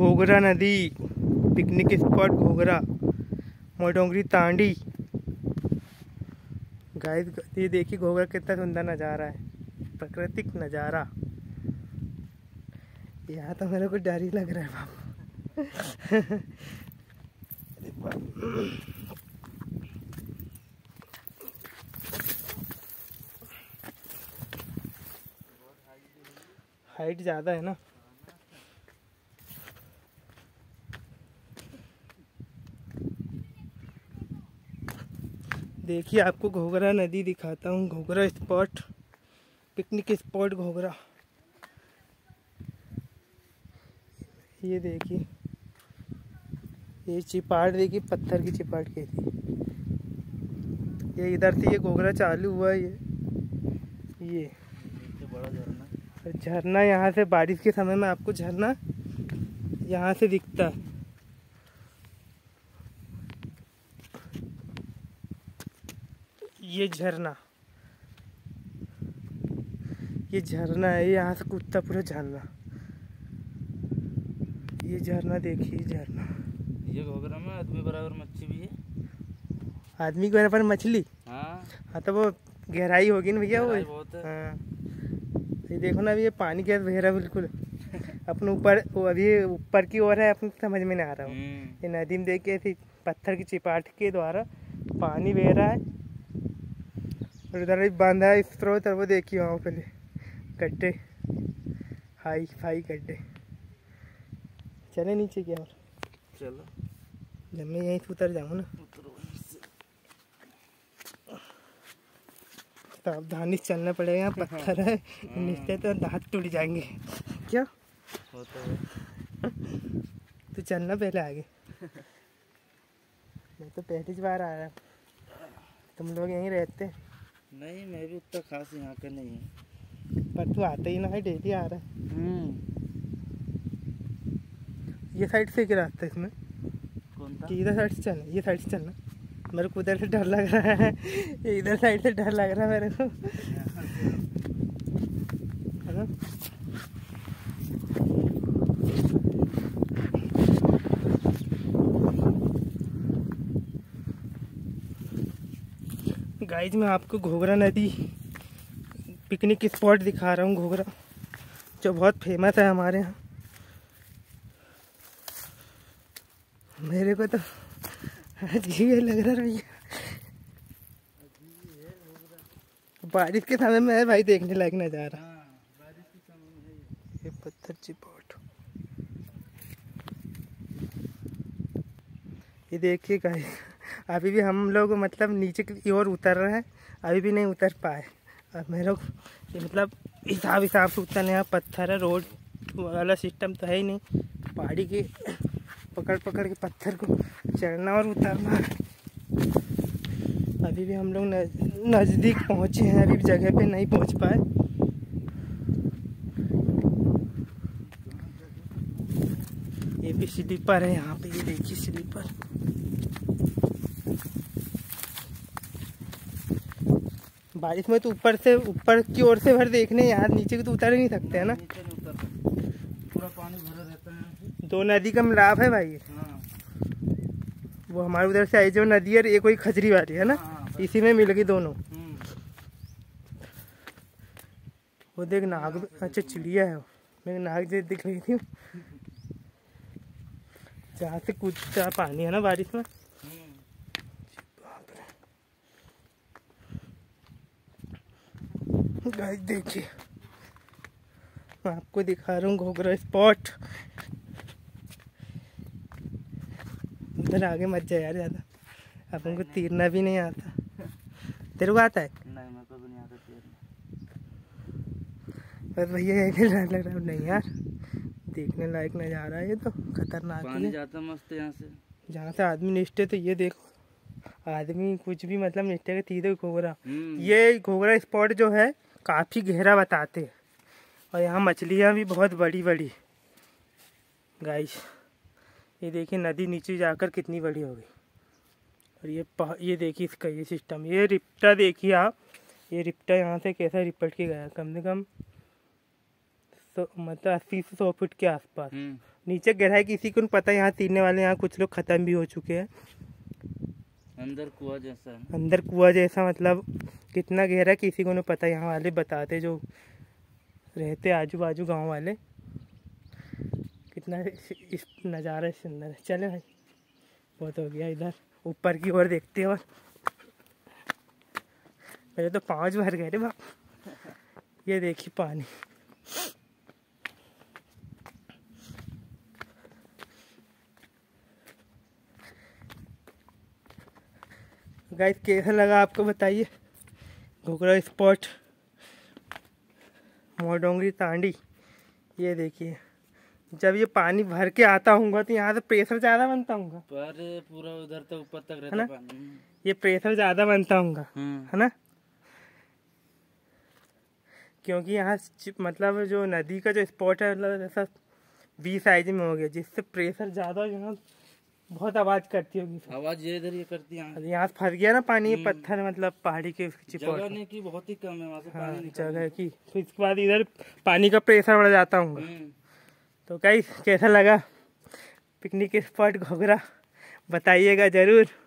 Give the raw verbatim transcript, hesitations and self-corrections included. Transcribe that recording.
घोघरा नदी, picnic spot Ghoghra, Modongri Tandi. Guys ये देखिए घोघरा कितना सुंदर नज़ारा है, प्राकृतिक नज़ारा। यहाँ तो मेरे को डर ही लग रहा है बाबू। हाइट ज़्यादा है ना। देखिए आपको घोघरा नदी दिखाता हूँ, Ghoghra spot, picnic spot Ghoghra. ये देखिए, ये चिपाट देखिए, पत्थर की चिपाट कहती है। ये इधर से ये घोघरा चालू हुआ है। ये ये बड़ा झरना, झरना यहाँ से बारिश के समय में आपको झरना यहाँ से दिखता है। ये झरना, ये झरना है, यहाँ से कूदता पूरा झरना। ये झरना देखिए, झरना। ये घोघरा में आदमी बराबर मच्छी भी है। आदमी के बराबर मछली? हाँ हाँ, तो वो गहराई होगी ना भैया, वो बहुत है। हाँ, ये देखो ना, अभी ये पानी कैसे बह रहा है बिल्कुल अपने ऊपर। वो अभी ऊपर की ओर है, अपने समझ में नहीं आ रहा हूँ। ये नदी में देखिए ऐसी पत्थर की चिपाट के द्वारा पानी बह रहा है, और उधर भी बांधा है स्रोत। और वो देखिए वहाँ पे गड्ढे, हाई फाई गड्ढे। चले नीचे क्या? और चलो, जब मैं यहीं से उतर जाऊँ ना, सावधानी से चलना पड़ेगा, पत्थर है नीचे तो दांत टूट जाएंगे। क्या होता है? तो चलना पहले आगे। मैं तो पहली बार आ रहा। तुम लोग यहीं रहते? नहीं, मैं भी उतना खास यहाँ का नहीं है। पर तू आता ही ना है, डेली आ रहा है। ये साइड से क्या रास्ता है इसमें? कौन था? कि इधर साइड से चलना? ये साइड से चलना। मेरे को उधर से डर लग रहा है, इधर साइड से डर लग रहा है मेरे को, है ना? गाइस मैं आपको घोघरा नदी पिकनिक स्पॉट दिखा रहा हूँ, घोघरा, जो बहुत फेमस है हमारे यहाँ। मेरे को तो अजीब लग रहा है भैया, बारिश के समय में है भाई, देखने लायक नज़ारा। ये पत्थर चिपाट, ये देखिए गाइस, अभी भी हम लोग मतलब नीचे की ओर उतर रहे हैं, अभी भी नहीं उतर पाए। और मेरे को ये मतलब हिसाब हिसाब से उतरने, यहाँ पत्थर है, रोड वाला सिस्टम तो है ही नहीं, पहाड़ी के पकड़ पकड़ के पत्थर को चढ़ना और उतरना। अभी भी हम लोग नज़दीक पहुँचे हैं, अभी भी जगह पे नहीं पहुँच पाए। ये भी स्लीपर है यहाँ पे, ये देखिए स्लीपर। बारिश में तो ऊपर से ऊपर की ओर से भर देखने, यहाँ नीचे तो उतर ही नहीं सकते है ना, पूरा पानी भरा रहता है। दो नदी का मिलाप है भाई। हाँ। वो हमारे उधर से आई जो नदी है, एक कोई खजरी वाली है ना, हाँ, इसी में मिल गई दोनों। वो देख नाग, अच्छा चिड़िया है, मेरे नाग जैसे दिख रही थी, जहाँ से कूदता पानी है ना बारिश में। गाइस देखिए, मैं आपको दिखा रहा हूँ घोघरा स्पॉट। उधर आगे मत जाए यार ज़्यादा, अपन को तैरना भी नहीं आता। तेरे को आता है? नहीं, मेरे को भी नहीं आता तैरना। बस भैया यही डर लग रहा है। नहीं यार, देखने लायक नज़ारा है, ये तो खतरनाक है। पानी जाता मस्त यहाँ से, जहाँ से आदमी निष्ठे, तो ये देखो आदमी कुछ भी मतलब निष्ठे के सीधे घोघरा। ये घोघरा स्पॉट जो है काफ़ी गहरा बताते हैं, और यहाँ मछलियाँ भी बहुत बड़ी बड़ी। गाइस ये देखिए नदी नीचे जाकर कितनी बड़ी हो गई। और ये ये देखिए इसका ये सिस्टम, ये रिप्टा देखिए आप, ये रिप्टा यहाँ से कैसा रिपट के गया, कम से कम तो मतलब अस्सी से सौ फुट के आसपास। नीचे गहराई किसी को नहीं पता, यहाँ तीरने वाले यहाँ कुछ लोग खत्म भी हो चुके हैं। अंदर कुआं जैसा है। अंदर कुआं जैसा मतलब कितना गहरा किसी को नहीं पता, यहाँ वाले बताते जो रहते आजू बाजू गांव वाले। कितना इस नज़ारा सुंदर है। चले भाई बहुत हो गया, इधर ऊपर की ओर देखते हैं। और मेरे तो पाँच भर गए रे बाप। ये देखिए पानी। गाइस कैसा लगा आपको बताइए घोघरा स्पॉट मोरडोंगरी तांडी। ये देखिए जब ये पानी भर के आता होगा तो यहाँ से प्रेशर ज़्यादा बनता होगा, पर पूरा उधर तक ऊपर तक रहता है ना? पानी। ये प्रेशर ज़्यादा बनता होगा, है ना? क्योंकि यहाँ मतलब जो नदी का जो स्पॉट है मतलब ऐसा वी साइज में हो गया, जिससे प्रेशर ज़्यादा यहाँ बहुत आवाज़ करती होगी। आवाज ये इधर ये करती है। यहाँ से फंस गया ना पानी, ये पत्थर मतलब पहाड़ी के चिपौट जगह की बहुत ही कम है वहाँ से हाँ, पानी जगह की। फिर इसके बाद इधर पानी का प्रेशर बढ़ जाता होगा। हम्म। तो गाइस कैसा लगा पिकनिक स्पॉट घोघरा बताइएगा ज़रूर।